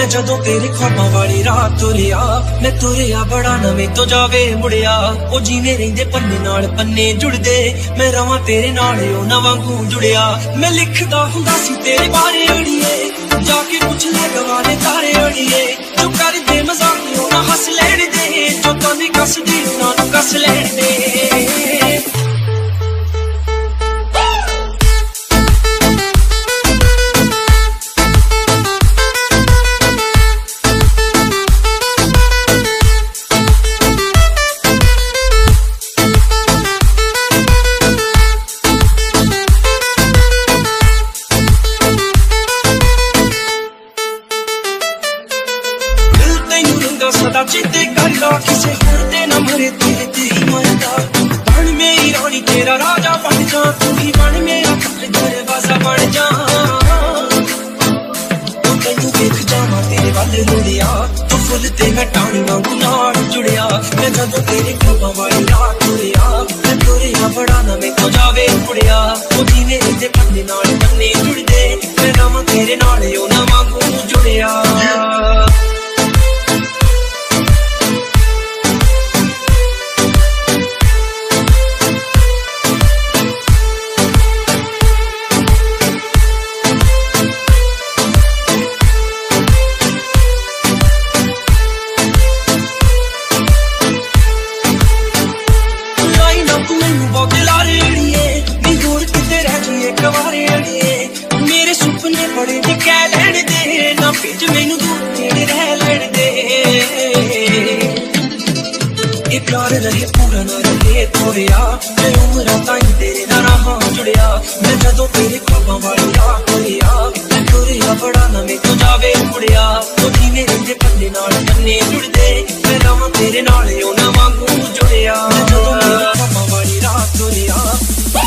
जदों तेरे ख्वाबां वाली रात तुरिया मैं तुरिया बड़ा नवें तो जावे मुड़िया ओ जिवें रहिंदे पन्ने नाल पन्ने जुड़दे मैं रवां तेरे नाल ओ ना वांगू जुड़िया मैं लिखदा हुंदा सी तेरे बारे अड़िए जाके पुछ ले गवाने तारे अड़िए जो कर दे मजाक ओ ना हस लैण दे जो तानी कस दी ना कस लैण दे सदा चिते करदा किसे होर दे ना मरे तेरे ते ही मरदा बन मेरी रानी तेरा राजा बन जा तू ही बन मेरा दरवाजा बन जा तैनू देख जावां तेरे वल रुड़िया तू फुल ते मैं टाणी वांगू नाल जुड़िया मैं जदों तेरे ख्वाबां वाली रात तुरिया मैं तुरिया बड़ा नवें तो जावे मुड़िया ओ जिवें रहिंदे पन्ने नाल पन्ने जुड़दे मैं रवां तेरे नाल ओ ना वांगू जुड़िया मेरे सुपने बड़े दिखा लैण दे ना पिज मैनू दूर तेरे रह लैण दे ये प्यार रहे पूरा ना रहे थोड़िया मैं उम्र ताईं तेरे नाल रहां जुड़िया मैं जदों तेरे ख्वाबां वाली रात तुरिया मैं तुरिया बड़ा नवें तो जावे मुड़िया ओ जिवें रहिंदे पन्ने नाल पन्ने जुड़दे मैं रवां तेरे नाल ओ ना वांगू जुड़िया मैं जदों तेरे ख्वाबां वाली रात तुरिया